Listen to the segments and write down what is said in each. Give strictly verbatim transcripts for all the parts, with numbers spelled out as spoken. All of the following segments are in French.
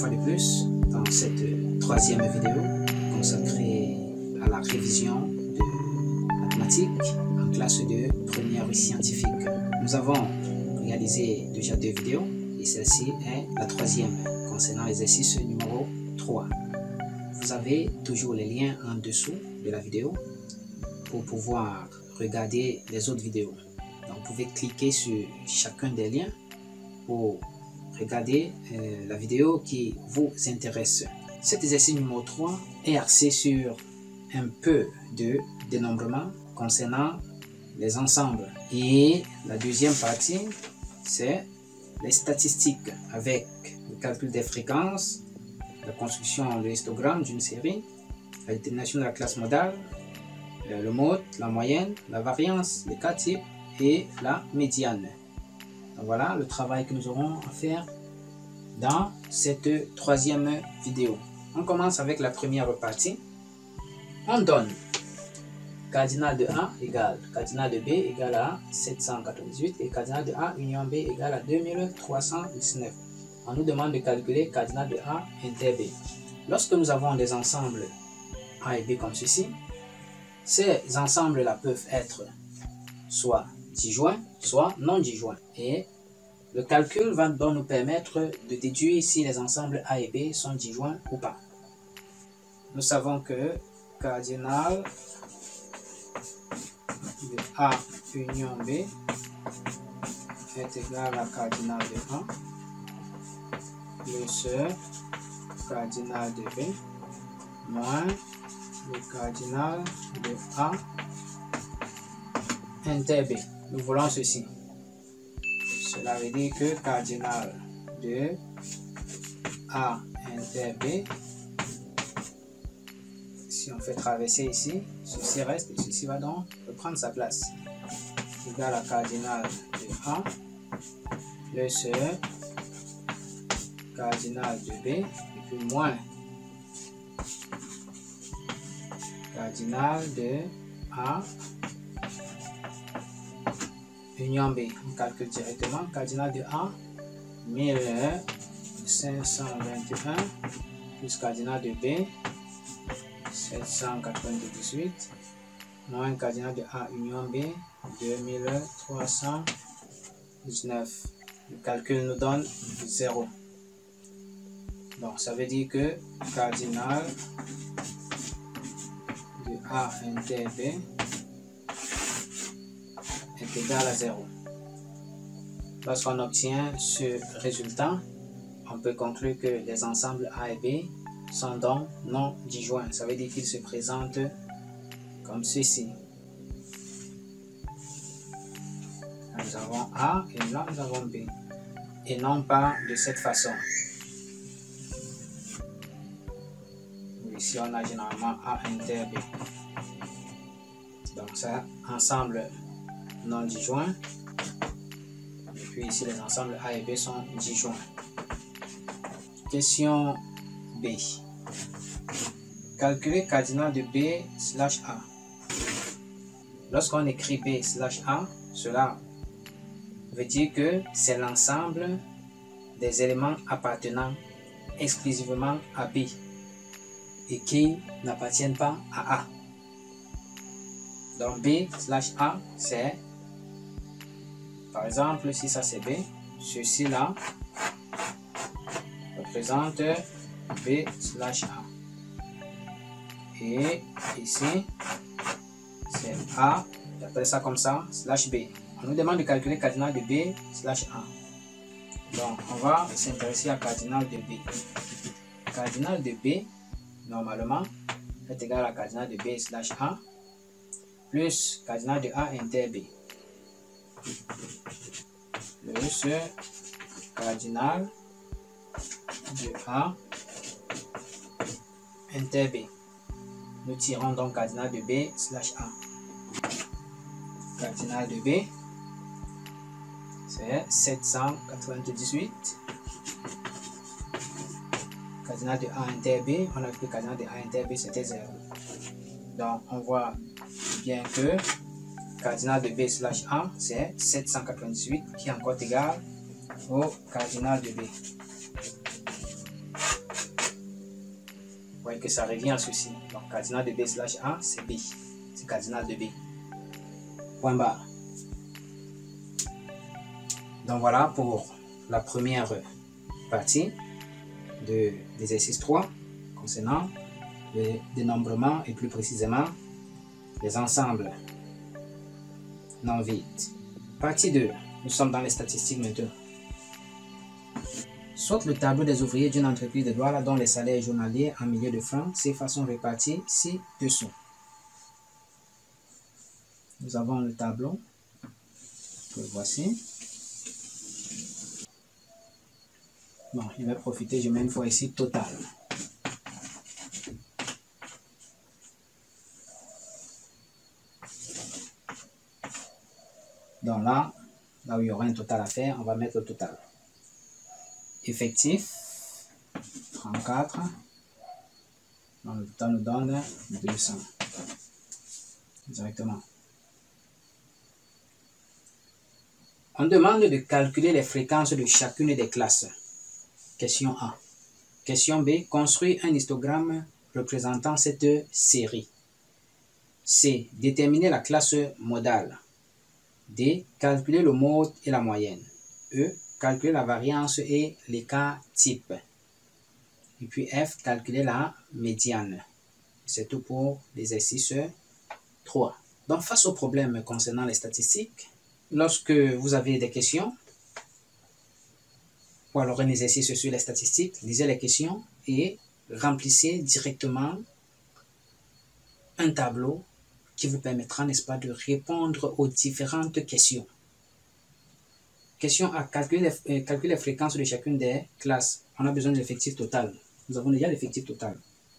fois de plus dans cette troisième vidéo consacrée à la révision de mathématiques en classe de première scientifique. Nous avons réalisé déjà deux vidéos et celle-ci est la troisième concernant l'exercice numéro trois. Vous avez toujours les liens en dessous de la vidéo pour pouvoir regarder les autres vidéos. Donc, vous pouvez cliquer sur chacun des liens pour regarder euh, la vidéo qui vous intéresse. Cet exercice numéro trois est axé sur un peu de dénombrement concernant les ensembles. Et la deuxième partie, c'est les statistiques avec le calcul des fréquences, la construction de l'histogramme d'une série, la détermination de la classe modale, le mode, la moyenne, la variance, les cas types et la médiane. Donc voilà le travail que nous aurons à faire dans cette troisième vidéo. On commence avec la première partie. On donne cardinal de A égale cardinal de B égale à sept cent quatre-vingt-dix-huit et cardinal de A union B égale à deux mille trois cent dix-neuf. On nous demande de calculer cardinal de A inter B. Lorsque nous avons des ensembles A et B comme ceci, ces ensembles-là peuvent être soit disjoints, soit non disjoints. Et le calcul va donc nous permettre de déduire si les ensembles A et B sont disjoints ou pas. Nous savons que cardinal de A union B est égal à cardinal de A plus cardinal de B moins le cardinal de A inter B. Nous voulons ceci. Cela veut dire que cardinal de A inter B, si on fait traverser ici, ceci reste et ceci va donc reprendre sa place. Égal à cardinal de A plus cardinal de B et puis moins cardinal de A union B. On calcule directement cardinal de A mille cinq cent vingt et un plus cardinal de B sept cent quatre-vingt-dix-huit moins cardinal de A union B deux mille trois cent dix-neuf. Le calcul nous donne zéro. Donc ça veut dire que cardinal de A inter B est égal à zéro. Lorsqu'on obtient ce résultat, on peut conclure que les ensembles A et B sont donc non disjoints. Ça veut dire qu'ils se présentent comme ceci. Là, nous avons A et là nous avons B. Et non pas de cette façon. Ici on a généralement A inter B. Donc ça, ensemble non disjoints. Et puis ici les ensembles A et B sont disjoints. Question B. Calculer cardinal de B slash A. Lorsqu'on écrit B slash A, cela veut dire que c'est l'ensemble des éléments appartenant exclusivement à B et qui n'appartiennent pas à A. Donc B slash A, c'est, par exemple, si ça c'est B, ceci là représente B slash A. Et ici, c'est A, j'appelle ça comme ça, slash B. On nous demande de calculer cardinal de B slash A. Donc, on va s'intéresser à cardinal de B. Cardinal de B, normalement, est égal à cardinal de B slash A plus cardinal de A inter B plus cardinal de A inter B. Nous tirons donc cardinal de B slash A. Cardinal de B, c'est sept cent quatre-vingt-dix-huit. Cardinal de A inter B, on a vu que le cardinal de A inter B c'était zéro. Donc on voit bien que cardinal de B slash A c'est sept cent quatre-vingt-dix-huit qui est encore égal au cardinal de B. voyez que ça revient à ceci. Donc, cardinal de B slash A, c'est B. C'est cardinal de B. Point barre. Donc, voilà pour la première partie de l'exercice trois concernant le dénombrement et plus précisément les ensembles non vides. Partie deux. Nous sommes dans les statistiques maintenant. Soit le tableau des ouvriers d'une entreprise de Douala dont les salaires journaliers en milliers de francs, ces façons réparties ci-dessous. Nous avons le tableau que voici. Bon, je vais profiter, je mets une fois ici total. Donc là, là où il y aura un total à faire, on va mettre le total. Effectif, trente-quatre. Donc le total nous donne deux cents. Directement. On demande de calculer les fréquences de chacune des classes. Question A. Question B. Construire un histogramme représentant cette série. C. Déterminer la classe modale. D. Calculer le mode et la moyenne. E. Calculer la variance et l'écart type. Et puis F. Calculer la médiane. C'est tout pour l'exercice trois. Donc, face aux problèmes concernant les statistiques, lorsque vous avez des questions, ou alors un exercice sur les statistiques, lisez les questions et remplissez directement un tableau qui vous permettra, n'est-ce pas, de répondre aux différentes questions. Question A. Calculer les, euh, calculer les fréquences de chacune des classes. On a besoin de l'effectif total. Nous avons déjà l'effectif total.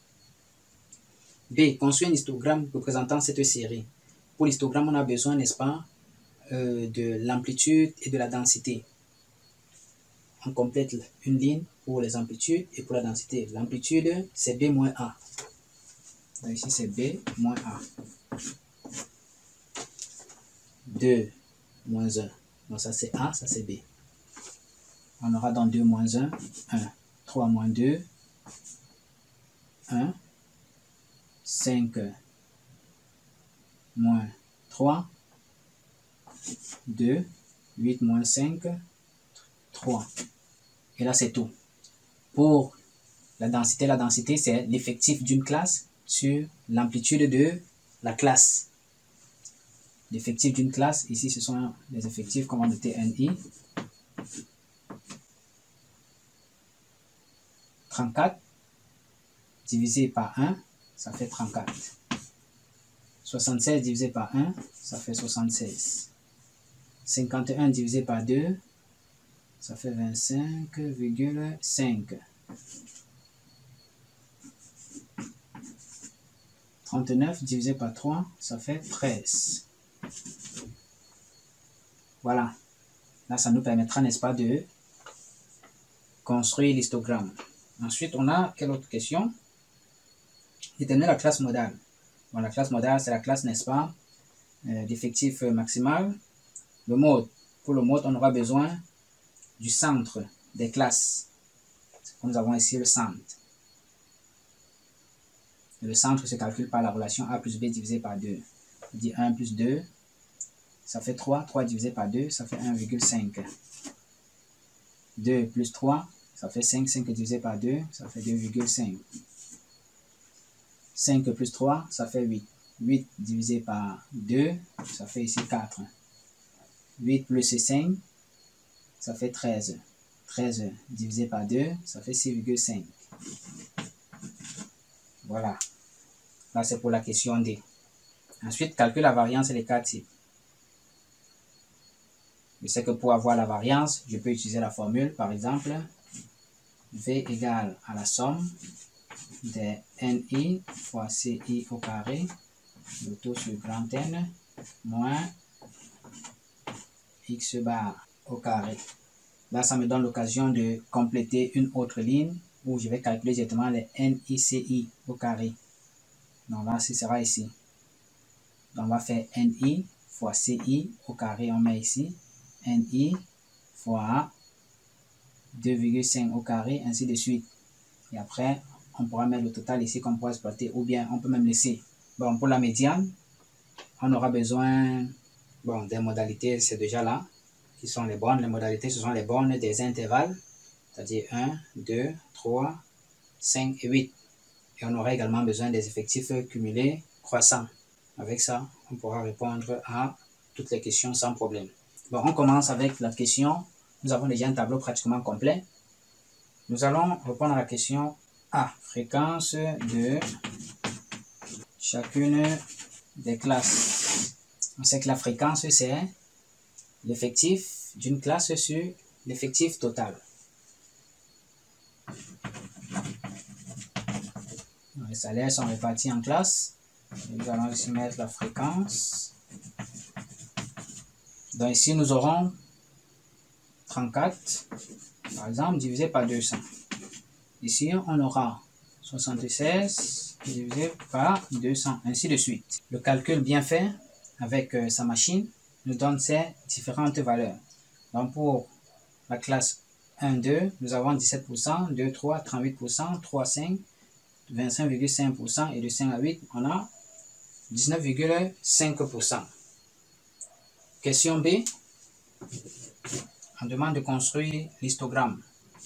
B. Construire un histogramme représentant cette série. Pour l'histogramme, on a besoin, n'est-ce pas, euh, de l'amplitude et de la densité. On complète une ligne pour les amplitudes et pour la densité. L'amplitude, c'est B moins A. Donc ici, c'est B moins A. deux moins un. Donc ça, c'est A, ça, c'est B. On aura dans deux moins un, un. trois moins deux, un. cinq moins trois, deux. huit moins cinq, trois. Et là, c'est tout. Pour la densité, la densité, c'est l'effectif d'une classe sur l'amplitude de la classe. L'effectif d'une classe, ici, ce sont les effectifs qu'on va noter N I. trente-quatre divisé par un, ça fait trente-quatre. soixante-seize divisé par un, ça fait soixante-seize. cinquante et un divisé par deux, ça fait vingt-cinq virgule cinq. trente-neuf divisé par trois, ça fait treize. Voilà. Là, ça nous permettra, n'est-ce pas, de construire l'histogramme. Ensuite, on a quelle autre question? Déterminer la classe modale. Bon, la classe modale, c'est la classe, n'est-ce pas, euh, d'effectif maximal. Le mode. Pour le mode, on aura besoin du centre des classes. Nous avons ici le centre. Et le centre se calcule par la relation A plus B divisé par deux. On dit un plus deux, ça fait trois. trois divisé par deux, ça fait un virgule cinq. deux plus trois, ça fait cinq. cinq divisé par deux, ça fait deux virgule cinq. cinq plus trois, ça fait huit. huit divisé par deux, ça fait ici quatre. huit plus cinq, ça fait treize. treize divisé par deux, ça fait six virgule cinq. Voilà. Là, c'est pour la question D. Ensuite, calcule la variance et l'écart type. Je sais que pour avoir la variance, je peux utiliser la formule, par exemple, V égale à la somme des N I fois C I au carré, le tout sur grand N, moins X bar au carré. Là, ça me donne l'occasion de compléter une autre ligne où je vais calculer directement les N I C I au carré. Donc là, ce sera ici. Donc on va faire N I fois C I au carré, on met ici. N I fois deux virgule cinq au carré, ainsi de suite. Et après, on pourra mettre le total ici qu'on pourra exploiter, ou bien on peut même laisser. Bon, pour la médiane, on aura besoin bon, des modalités, c'est déjà là, qui sont les bornes. Les modalités, ce sont les bornes des intervalles, c'est-à-dire un, deux, trois, cinq et huit. Et on aura également besoin des effectifs cumulés croissants. Avec ça, on pourra répondre à toutes les questions sans problème. Bon, on commence avec la question. Nous avons déjà un tableau pratiquement complet. Nous allons répondre à la question A. Fréquence de chacune des classes. On sait que la fréquence, c'est l'effectif d'une classe sur l'effectif total. Les salaires sont répartis en classes. Nous allons ici mettre la fréquence. Donc ici, nous aurons trente-quatre, par exemple, divisé par deux cents. Ici, on aura soixante-seize divisé par deux cents, ainsi de suite. Le calcul bien fait avec euh, sa machine nous donne ces différentes valeurs. Donc pour la classe un, deux, nous avons dix-sept pour cent, deux, trois, trente-huit pour cent, trois, cinq, vingt-cinq virgule cinq pour cent et de cinq à huit, on a dix-neuf virgule cinq pour cent. Question B. On demande de construire l'histogramme.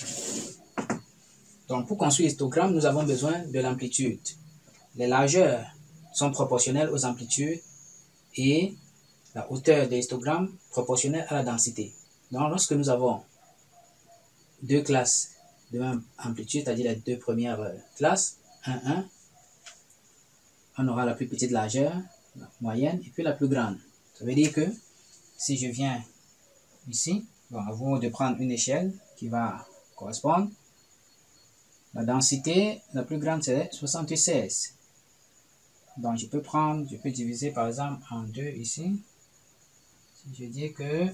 Donc, pour construire l'histogramme, nous avons besoin de l'amplitude. Les largeurs sont proportionnelles aux amplitudes et la hauteur de l'histogramme proportionnelle à la densité. Donc, lorsque nous avons deux classes de même amplitude, c'est-à-dire les deux premières classes, un, un, on aura la plus petite largeur, la moyenne et puis la plus grande. Ça veut dire que si je viens ici, bon, à vous de prendre une échelle qui va correspondre. La densité la plus grande c'est soixante-seize. Donc je peux prendre, je peux diviser par exemple en deux ici. Si je dis que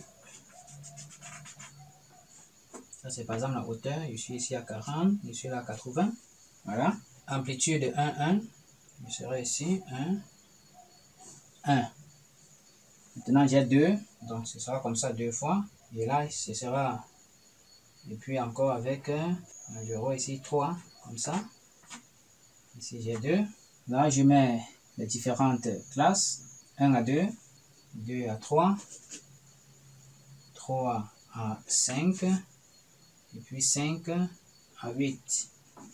ça c'est par exemple la hauteur, je suis ici à quarante, je suis là à quatre-vingts. Voilà. Amplitude un, un, je serai ici un, un. Maintenant j'ai deux, donc ce sera comme ça deux fois. Et là ce sera, et puis encore avec un zéro ici trois, comme ça. Ici j'ai deux. Là je mets les différentes classes, un à deux, deux à trois, trois à cinq, et puis cinq à huit.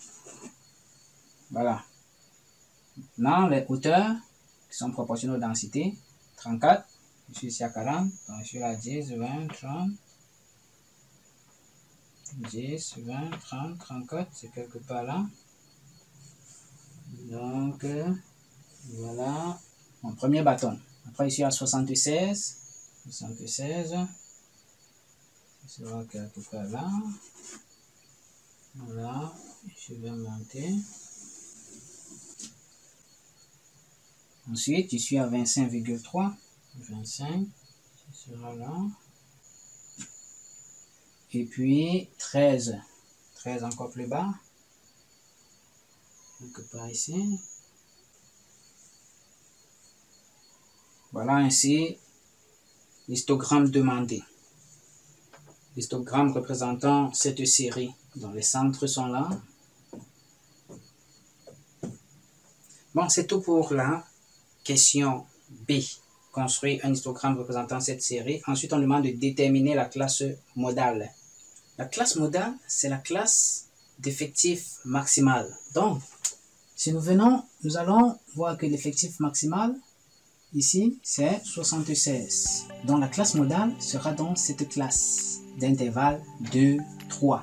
Voilà. Maintenant les hauteurs qui sont proportionnelles aux densités, trente-quatre. Je suis ici à quarante, donc je suis là à dix, vingt, trente, dix, vingt, trente, trente-quatre, c'est quelque part là. Donc, euh, voilà mon premier bâton. Après, ici à soixante-seize, soixante-seize, ce sera quelque part là. Voilà, je vais monter. Ensuite, je suis à vingt-cinq virgule trois. vingt-cinq, ce sera là. Et puis treize. treize encore plus bas. Quelque part ici. Voilà ainsi l'histogramme demandé. L'histogramme représentant cette série dont les centres sont là. Bon, c'est tout pour la question B. Construire un histogramme représentant cette série. Ensuite, on demande de déterminer la classe modale. La classe modale, c'est la classe d'effectif maximal. Donc, si nous venons, nous allons voir que l'effectif maximal, ici, c'est soixante-seize. Donc, la classe modale sera donc cette classe d'intervalle deux, trois.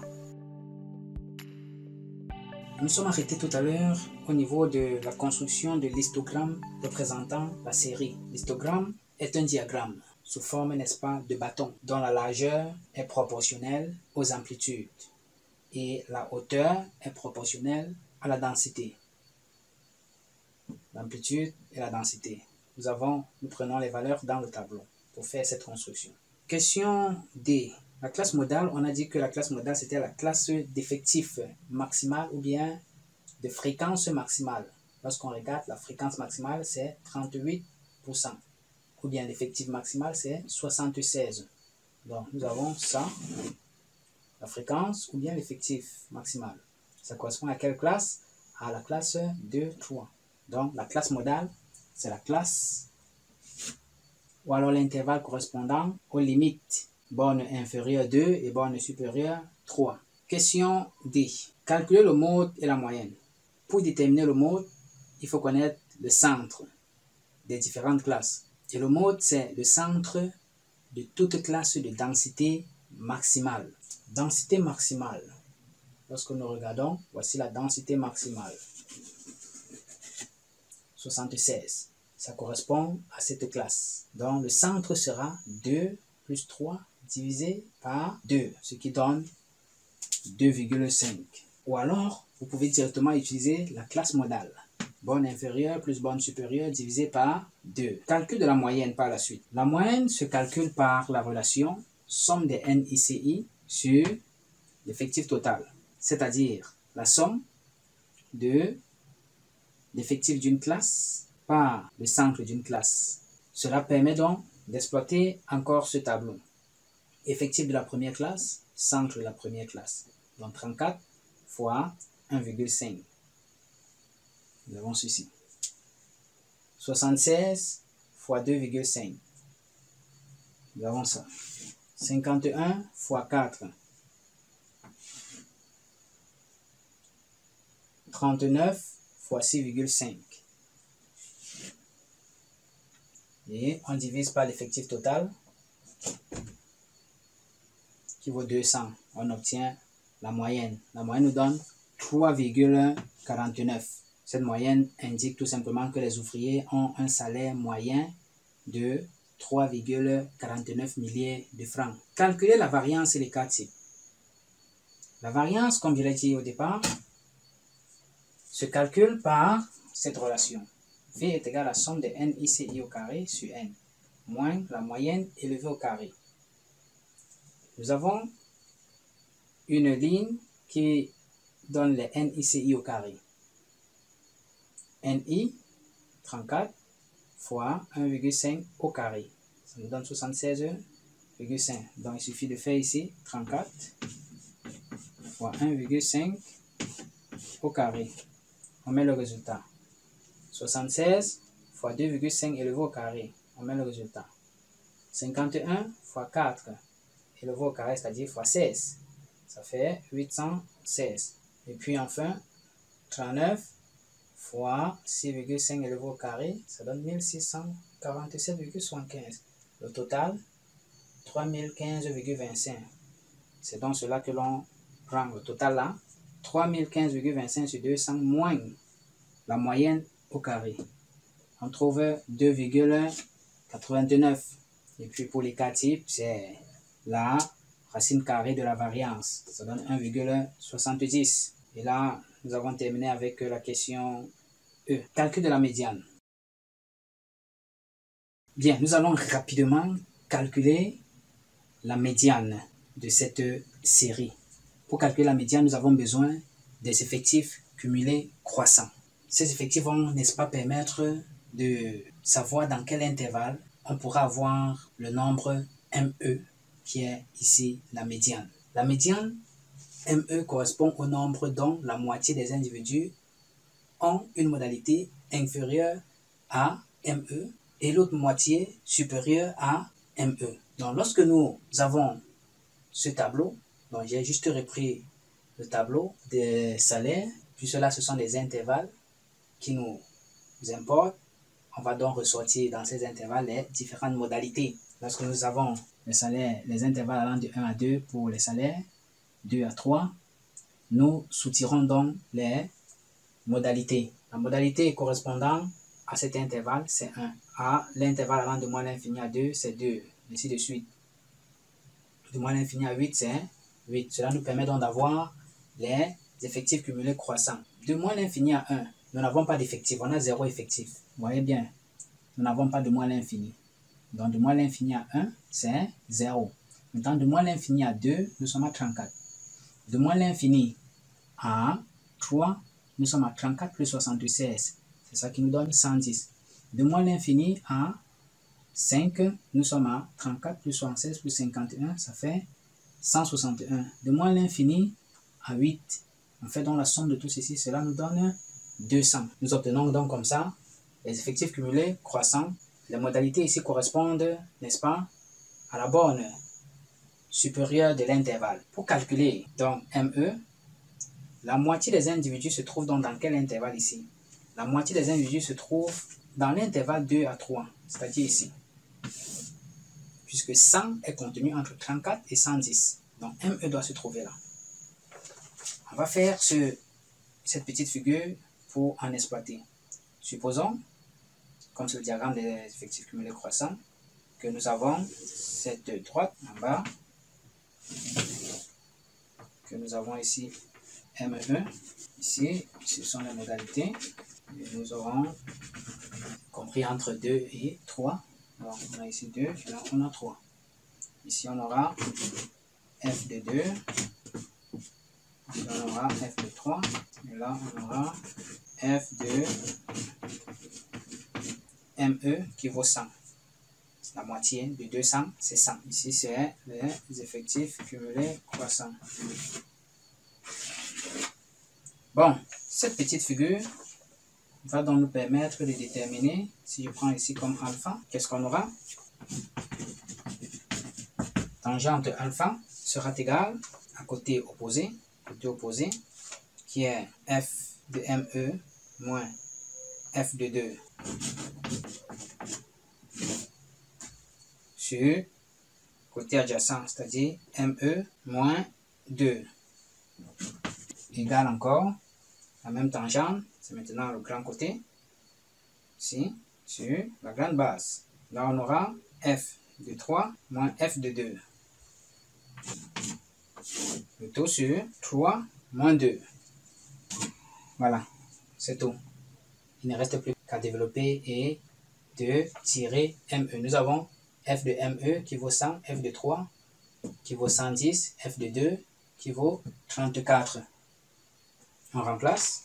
Nous sommes arrêtés tout à l'heure au niveau de la construction de l'histogramme représentant la série. L'histogramme est un diagramme sous forme, n'est-ce pas, de bâton, dont la largeur est proportionnelle aux amplitudes et la hauteur est proportionnelle à la densité. L'amplitude et la densité. Nous avons, nous prenons les valeurs dans le tableau pour faire cette construction. Question D. La classe modale, on a dit que la classe modale, c'était la classe d'effectif maximal ou bien de fréquence maximale. Lorsqu'on regarde, la fréquence maximale, c'est trente-huit pour cent. Ou bien l'effectif maximal, c'est soixante-seize. Donc, nous avons ça, la fréquence ou bien l'effectif maximal. Ça correspond à quelle classe? à la classe deux, trois. Donc, la classe modale, c'est la classe ou alors l'intervalle correspondant aux limites borne inférieure deux et borne supérieure trois. Question D. Calculer le mode et la moyenne. Pour déterminer le mode, il faut connaître le centre des différentes classes. Et le mode, c'est le centre de toute classe de densité maximale. Densité maximale. Lorsque nous regardons, voici la densité maximale. soixante-seize. Ça correspond à cette classe. Donc, le centre sera deux plus trois divisé par deux, ce qui donne deux virgule cinq. Ou alors, vous pouvez directement utiliser la classe modale. Borne inférieure plus borne supérieure divisé par deux. Calcul de la moyenne par la suite. La moyenne se calcule par la relation somme des N I C I sur l'effectif total. C'est-à-dire la somme de l'effectif d'une classe par le centre d'une classe. Cela permet donc d'exploiter encore ce tableau. Effectif de la première classe, centre de la première classe. Donc trente-quatre fois un virgule cinq. Nous avons ceci. soixante-seize fois deux virgule cinq. Nous avons ça. cinquante et un fois quatre. trente-neuf fois six virgule cinq. Et on divise par l'effectif total qui vaut deux cents. On obtient la moyenne. La moyenne nous donne trois virgule quarante-neuf. Cette moyenne indique tout simplement que les ouvriers ont un salaire moyen de trois virgule quarante-neuf milliers de francs. Calculer la variance et les cas types. La variance, comme je l'ai dit au départ, se calcule par cette relation. V est égal à la somme de N I C I au carré sur N, moins la moyenne élevée au carré. Nous avons une ligne qui donne les N I C I au carré. N I, trente-quatre, fois un virgule cinq au carré. Ça nous donne soixante-seize virgule cinq. Donc, il suffit de faire ici trente-quatre fois un virgule cinq au carré. On met le résultat. soixante-seize fois deux virgule cinq élevé au carré. On met le résultat. cinquante et un fois quatre élevé au carré, c'est-à-dire fois seize. Ça fait huit cent seize. Et puis enfin, trente-neuf fois six virgule cinq élevé au carré, ça donne mille six cent quarante-sept virgule soixante-quinze. Le total, trois mille quinze virgule vingt-cinq. C'est donc cela que l'on prend le total là. trois mille quinze virgule vingt-cinq sur deux cents moins la moyenne au carré. On trouve deux virgule quatre-vingt-neuf. Et puis pour les cas types, c'est la racine carrée de la variance. Ça donne un virgule soixante-dix. Et là, nous avons terminé avec la question E. Calcul de la médiane. Bien, nous allons rapidement calculer la médiane de cette série. Pour calculer la médiane, nous avons besoin des effectifs cumulés croissants. Ces effectifs vont, n'est-ce pas, permettre de savoir dans quel intervalle on pourra avoir le nombre M E, qui est ici la médiane. La médiane M E correspond au nombre dont la moitié des individus ont une modalité inférieure à M E et l'autre moitié supérieure à M E. Donc, lorsque nous avons ce tableau, donc j'ai juste repris le tableau des salaires, puis cela, ce sont des intervalles qui nous importent. On va donc ressortir dans ces intervalles les différentes modalités. Lorsque nous avons les salaires, les intervalles allant de un à deux pour les salaires, deux à trois, nous soutirons donc les modalités. La modalité correspondant à cet intervalle, c'est un. À l'intervalle allant de moins l'infini à deux, c'est deux. Ainsi de suite. De moins l'infini à huit, c'est huit. Cela nous permet donc d'avoir les effectifs cumulés croissants. De moins l'infini à un, nous n'avons pas d'effectif. On a zéro effectif. Vous voyez bien, nous n'avons pas de moins l'infini. Donc de moins l'infini à un, c'est zéro. Maintenant, de moins l'infini à deux, nous sommes à trente-quatre. De moins l'infini à trois, nous sommes à trente-quatre plus soixante-seize. C'est ça qui nous donne cent dix. De moins l'infini à cinq, nous sommes à trente-quatre plus soixante-seize plus cinquante et un, ça fait cent soixante et un. De moins l'infini à huit, On fait donc la somme de tout ceci, cela nous donne deux cents. Nous obtenons donc comme ça les effectifs cumulés croissants. Les modalités ici correspondent, n'est-ce pas, à la borne supérieure de l'intervalle. Pour calculer donc M E, la moitié des individus se trouve donc dans quel intervalle ici? La moitié des individus se trouve dans l'intervalle deux à trois, c'est-à-dire ici. Puisque cent est contenu entre trente-quatre et cent dix. Donc M E doit se trouver là. On va faire ce, cette petite figure pour en exploiter. Supposons, comme c'est le diagramme des effectifs cumulés croissants, que nous avons cette droite en bas, que nous avons ici M E. Ici, ce sont les modalités. Et nous aurons compris entre deux et trois. Alors, on a ici deux, et là on a trois. Ici, on aura F de deux. Ici, on aura F de trois. Et là, on aura F de M E qui vaut cent. La moitié de deux cents, c'est cent. Ici, c'est les effectifs cumulés croissants. Bon, cette petite figure va donc nous permettre de déterminer, si je prends ici comme alpha, qu'est-ce qu'on aura? Tangente alpha sera égale à côté opposé, côté opposé, qui est F de M E moins F de deux sur côté adjacent, c'est-à-dire M E moins deux, égale encore la même tangente, c'est maintenant le grand côté, ici, sur la grande base. Là, on aura F de trois moins F de deux. Le tout sur trois moins deux. Voilà, c'est tout. Il ne reste plus qu'à développer et de tirer M E. Nous avons F de M E qui vaut cent, F de trois qui vaut cent dix, F de deux qui vaut trente-quatre. On remplace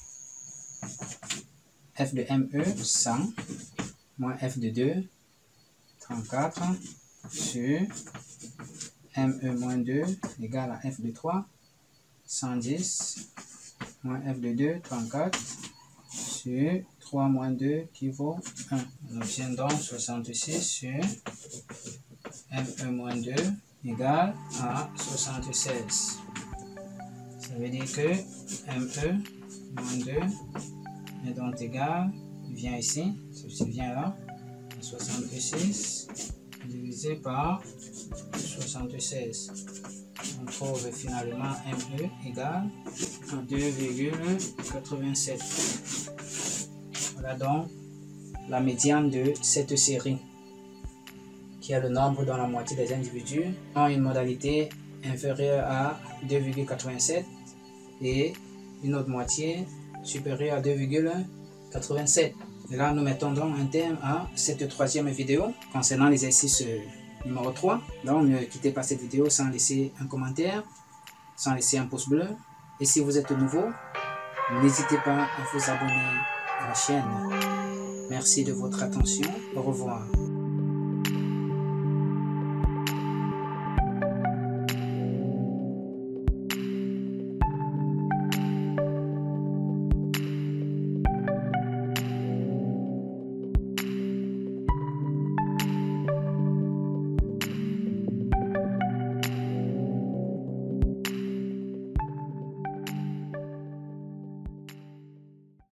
F de M E cent moins F de deux, trente-quatre sur M E moins deux égale à F de trois, cent dix moins F de deux, trente-quatre sur trois moins deux qui vaut un. On obtient donc soixante-six sur M E moins deux égale à soixante-seize. Ça veut dire que M E moins deux est donc égal, il vient ici, ceci vient là, soixante-six divisé par soixante-seize. On trouve finalement M E égale à deux virgule quatre-vingt-sept. Voilà donc la médiane de cette série, qui est le nombre dont la moitié des individus ont une modalité inférieure à deux virgule quatre-vingt-sept et une autre moitié supérieure à deux virgule quatre-vingt-sept. Et là, nous mettons donc un terme à cette troisième vidéo concernant l'exercice numéro trois. Donc, ne quittez pas cette vidéo sans laisser un commentaire, sans laisser un pouce bleu. Et si vous êtes nouveau, n'hésitez pas à vous abonner à la chaîne. Merci de votre attention. Au revoir.